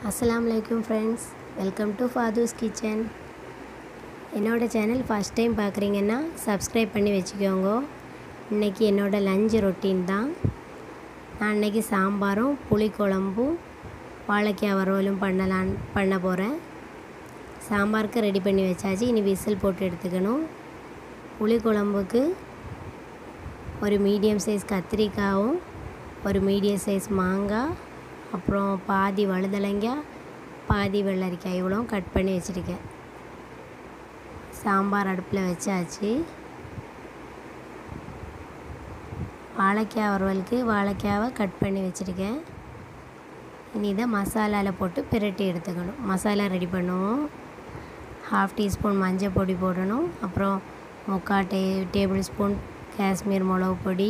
अस्सलाम वालेकुम friends, welcome to Fadoos kitchen. என்னோட சேனல் ஃபர்ஸ்ட் டைம் பார்க்குறீங்கன்னா சப்ஸ்கிரைப் பண்ணி வச்சுக்கோங்க। இன்றைக்கி என்னோட லஞ்ச் ரொட்டீன் தான்। நான் இன்றைக்கி சாம்பாரும் புளிக்குழம்பும் வாழைக்காய் வறுவலும் பண்ண போகிறேன்। சாம்பாருக்கு ரெடி பண்ணி வச்சாச்சு, இனி விசில் போட்டு எடுத்துக்கணும்। புளிக்குழம்புக்கு ஒரு மீடியம் சைஸ் கத்திரிக்காயும் ஒரு மீடியம் சைஸ் மாங்காய், அப்புறம் பாதி வழுதலைங்காய், பாதி வெள்ளரிக்காய் இவ்வளோ கட் பண்ணி வச்சுருக்கேன்। சாம்பார் அடுப்பில் வச்சாச்சு। வாழைக்காய் வறுவலுக்கு வாழைக்காவை கட் பண்ணி வச்சுருக்கேன்। இனி இதை மசாலாவில் போட்டு பிரட்டி எடுத்துக்கணும்। மசாலா ரெடி பண்ணுவோம்। 1/2 டீஸ்பூன் மஞ்சள் பொடி போடணும், அப்புறம் 3/4 டேபிள் ஸ்பூன் காஷ்மீர் மிளகு பொடி,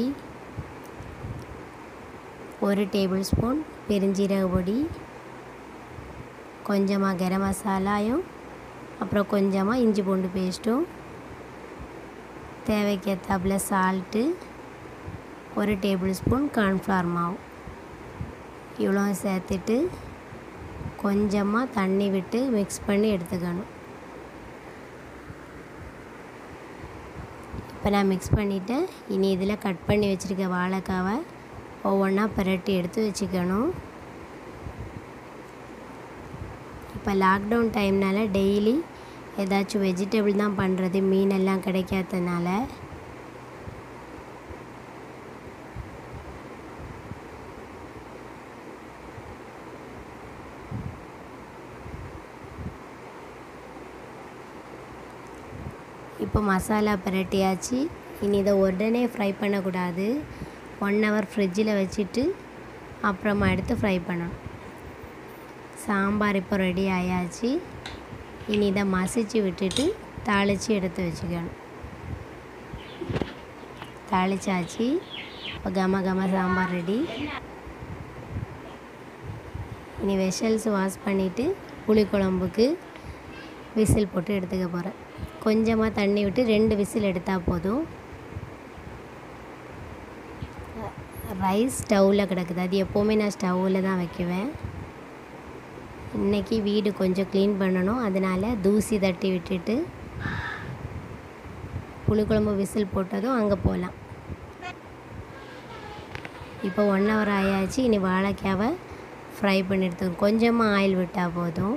1 டேபிள் ஸ்பூன் பெருஞ்சீரக பொடி, கொஞ்சமாக கரம் மசாலாயும், அப்புறம் கொஞ்சமாக இஞ்சி பூண்டு பேஸ்ட்டும், தேவைக்கேற்றாப்புல சால்ட்டு, 1 டேபிள் ஸ்பூன் கார்ன்ஃப்ளவர் மாவு இவ்வளோ சேர்த்துட்டு கொஞ்சமாக தண்ணி விட்டு மிக்ஸ் பண்ணி எடுத்துக்கணும்। இப்போ நான் மிக்ஸ் பண்ணிவிட்டேன்। இனி இதில் கட் பண்ணி வச்சுருக்க வாழைக்காவை ஒவ்வொன்றா பிரட்டி எடுத்து வச்சுக்கணும்। இப்போ லாக்டவுன் டைம்னால டெய்லி ஏதாச்சும் வெஜிடபிள் தான் பண்ணுறது, மீனெல்லாம் கிடைக்காதனால இப்போ மசாலா பிரட்டியாச்சு। இனி இதை உடனே ஃப்ரை பண்ணக்கூடாது, 1 ஹவர் ஃப்ரிட்ஜில் வச்சுட்டு அப்புறமா எடுத்து ஃப்ரை பண்ணணும்। சாம்பார் இப்போ ரெடி ஆயாச்சு। இனி இதை மசிச்சு விட்டுட்டு தாளித்து எடுத்து வச்சுக்கணும்। தாளிச்சாச்சு, இப்போ கம சாம்பார் ரெடி। இனி வெஷல்ஸ் வாஷ் பண்ணிவிட்டு புளிக்குழம்புக்கு விசில் போட்டு எடுத்துக்க போகிறேன்। கொஞ்சமாக தண்ணி விட்டு 2 விசில் எடுத்தால் போதும்। ரைஸ் ஸ்டவ்வில் கிடக்குது, அது எப்போவுமே நான் ஸ்டவ்வில் தான் வைக்குவேன்। இன்றைக்கி வீடு கொஞ்சம் க்ளீன் பண்ணணும், அதனால் தூசி தட்டி விட்டுட்டு புளிக்குழம்பு விசில் போட்டதும் அங்கே போகலாம்। இப்போ 1 ஹவர் ஆயாச்சு। இனி வாழைக்காவை ஃப்ரை பண்ணி எடுத்துக்கணும், கொஞ்சமாக ஆயில் விட்டால் போதும்।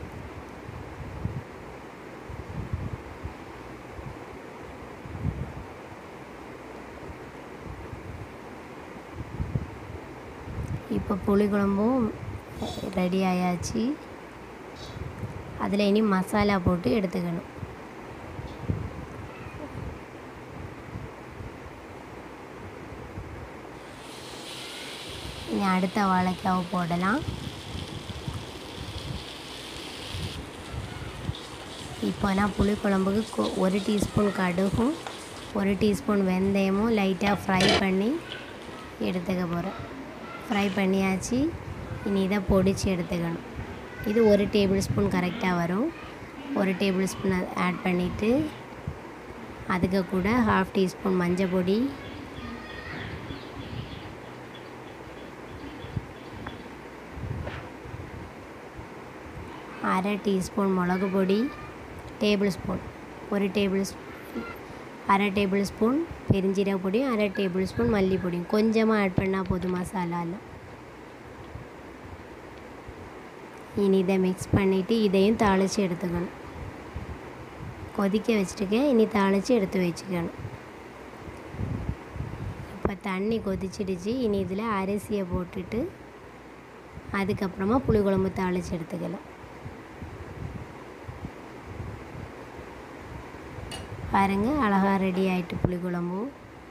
இப்போ புளிக்குழம்பும் ரெடி ஆயாச்சு। அதில் இனி மசாலா போட்டு எடுத்துக்கணும்। இனி அடுத்த வாழைக்காவை போடலாம்। இப்போ நான் புளிக்குழம்புக்கு 1 டீஸ்பூன் கடுகும் 1 டீஸ்பூன் வெந்தயமும் லைட்டாக ஃப்ரை பண்ணி எடுத்துக்க போகிறேன்। ஃப்ரை பண்ணியாச்சு। இனி இதை பொடிச்சு எடுத்துக்கணும்। இது 1 டேபிள் ஸ்பூன் கரெக்டாக வரும்। 1 டேபிள் ஸ்பூன் ஆட் பண்ணிவிட்டு அதுக்கு கூட 1/2 டீஸ்பூன் மஞ்சள் பொடி, 1/2 டீஸ்பூன் மிளகு பொடி, டேபிள் ஸ்பூன் 1 1/2 டேபிள் ஸ்பூன் பெருஞ்சீரக பொடியும் 1/2 டேபிள் ஸ்பூன் மல்லிப்பொடியும் கொஞ்சமாக ஆட் பண்ணால் போதும் மசாலாவில்। இனி இதை மிக்ஸ் பண்ணிவிட்டு இதையும் தாளித்து எடுத்துக்கணும்। கொதிக்க வச்சுருக்கேன், இனி தாளித்து எடுத்து வச்சுக்கணும்। இப்போ தண்ணி கொதிச்சிடுச்சு। இனி இதில் அரிசியை போட்டுட்டு அதுக்கப்புறமா புளிக்குழம்பு தாளித்து எடுத்துக்கலாம்। பாருங்கள், அழகாக ரெடி ஆகிட்டு புளிக்குழம்பு।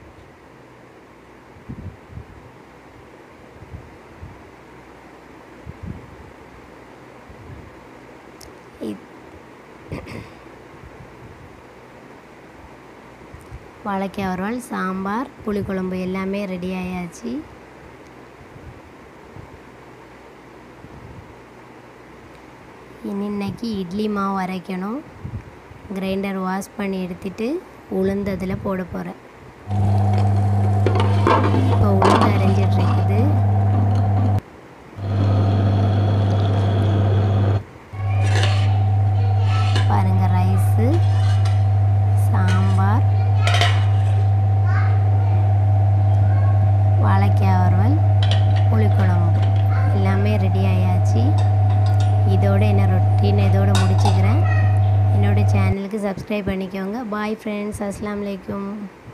வாழைக்காய் வறுவல், சாம்பார், புளிக்குழம்பு எல்லாமே ரெடி ஆயாச்சு। இன்னைக்கு இட்லி மாவு அரைக்கணும்। கிரைண்டர் வாஷ் பண்ணி எடுத்துட்டு உளுந்து அதில் போட போகிறேன்। இப்போ உளுந்து அரைஞ்சிட்ருக்குது। புளிக்குழம்பு எல்லாமே ரெடி ஆயாச்சு. இதோட என்ன ரொட்டீன் இதோட முடிச்சுக்கிறேன். என்னோடய சேனலுக்கு சப்ஸ்கிரைப் பண்ணிக்கோங்க. பாய் ஃப்ரெண்ட்ஸ், அஸ்ஸலாமு அலைக்கும்.